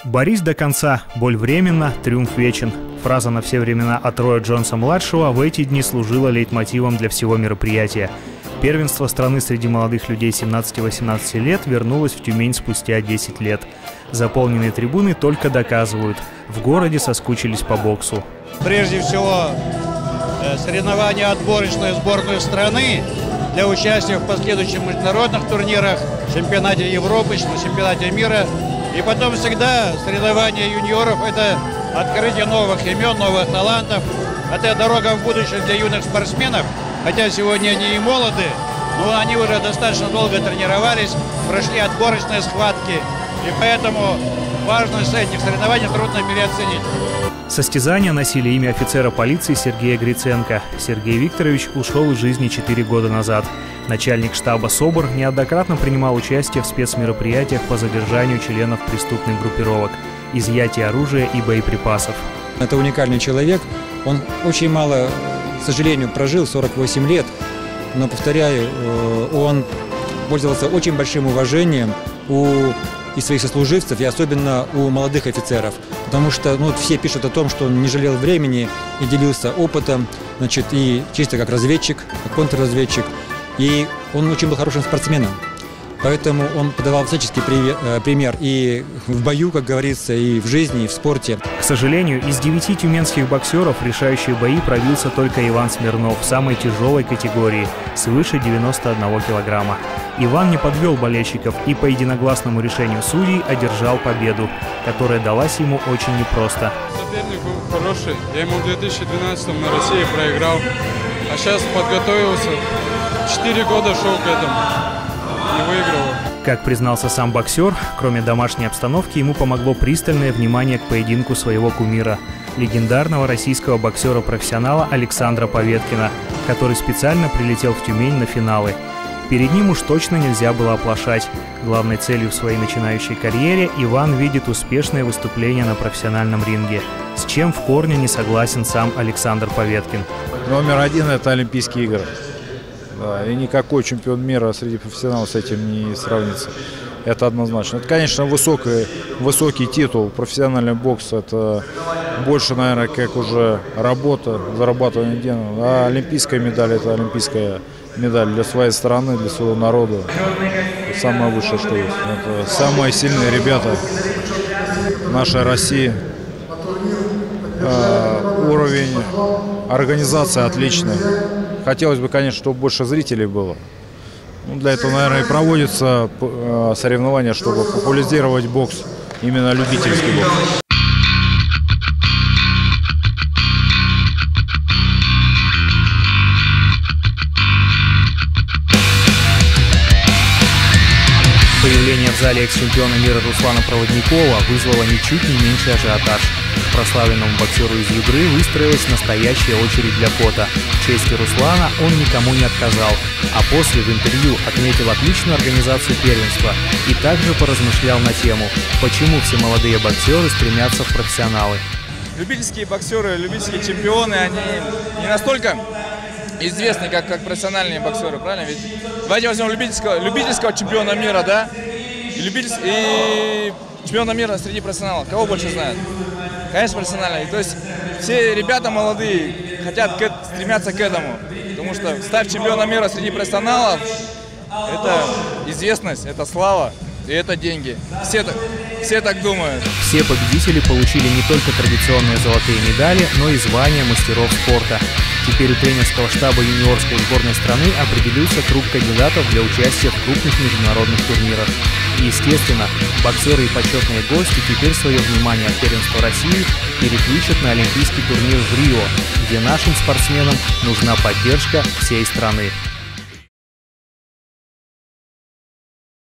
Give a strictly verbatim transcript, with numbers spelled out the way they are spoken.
Борись до конца, боль временна, триумф вечен. Фраза на все времена от Роя Джонса-младшего в эти дни служила лейтмотивом для всего мероприятия. Первенство страны среди молодых людей семнадцати-восемнадцати лет вернулось в Тюмень спустя десять лет. Заполненные трибуны только доказывают – в городе соскучились по боксу. Прежде всего, соревнования отборочной сборной страны для участия в последующих международных турнирах, чемпионате Европы, чемпионате мира. И потом всегда соревнования юниоров – это открытие новых имен, новых талантов. Это дорога в будущее для юных спортсменов. Хотя сегодня они и молоды, но они уже достаточно долго тренировались, прошли отборочные схватки. И поэтому важность этих соревнований трудно переоценить. Состязания носили имя офицера полиции Сергея Гриценко. Сергей Викторович ушел из жизни четыре года назад. Начальник штаба СОБР неоднократно принимал участие в спецмероприятиях по задержанию членов преступных группировок, изъятию оружия и боеприпасов. Это уникальный человек. Он очень мало, к сожалению, прожил, сорок восемь лет. Но, повторяю, он пользовался очень большим уважением у и своих сослуживцев, и особенно у молодых офицеров. Потому что ну, все пишут о том, что он не жалел времени и делился опытом, значит, и чисто как разведчик, как контрразведчик. И он очень был хорошим спортсменом. Поэтому он подавал всяческий пример и в бою, как говорится, и в жизни, и в спорте. К сожалению, из девяти тюменских боксеров в решающие бои пробился только Иван Смирнов в самой тяжелой категории – свыше девяноста одного килограмма. Иван не подвел болельщиков и по единогласному решению судей одержал победу, которая далась ему очень непросто. Соперник был хороший. Я ему в две тысячи двенадцатом на России проиграл. А сейчас подготовился. Четыре года шел к этому. Не выигрывал. Как признался сам боксер, кроме домашней обстановки, ему помогло пристальное внимание к поединку своего кумира – легендарного российского боксера-профессионала Александра Поветкина, который специально прилетел в Тюмень на финалы. Перед ним уж точно нельзя было оплошать. Главной целью в своей начинающей карьере Иван видит успешное выступление на профессиональном ринге, с чем в корне не согласен сам Александр Поветкин. Номер один – это Олимпийские игры. Да, и никакой чемпион мира среди профессионалов с этим не сравнится. Это однозначно. Это, конечно, высокий, высокий титул. Профессиональный бокс – это больше, наверное, как уже работа, зарабатывание денег. А олимпийская медаль – это олимпийская медаль для своей страны, для своего народа. Это самое высшее, что есть. Это самые сильные ребята нашей России. Э, уровень организации отличный. Хотелось бы, конечно, чтобы больше зрителей было. Ну, для этого, наверное, и проводятся э, соревнования, чтобы популяризировать бокс, именно любительский бокс. Появление в зале экс-чемпиона мира Руслана Проводникова вызвало ничуть не меньший ажиотаж. К прославленному боксеру из Югры выстроилась настоящая очередь для фото. В чести Руслана он никому не отказал, а после в интервью отметил отличную организацию первенства и также поразмышлял на тему, почему все молодые боксеры стремятся в профессионалы. Любительские боксеры, любительские чемпионы, они не настолько известны, как, как профессиональные боксеры, правильно? Ведь давайте возьмем любительского, любительского чемпиона мира, да? И, любительс... и чемпиона мира среди профессионалов. Кого больше знают? Конечно, профессиональные. То есть все ребята молодые хотят к... стремятся к этому. Потому что став чемпионом мира среди профессионалов, это известность, это слава и это деньги. Все так, все так думают. Все победители получили не только традиционные золотые медали, но и звания мастеров спорта. Теперь у тренерского штаба юниорской сборной страны определился круг кандидатов для участия в крупных международных турнирах. И, естественно, боксеры и почетные гости теперь свое внимание от первенства России переключат на олимпийский турнир в Рио, где нашим спортсменам нужна поддержка всей страны.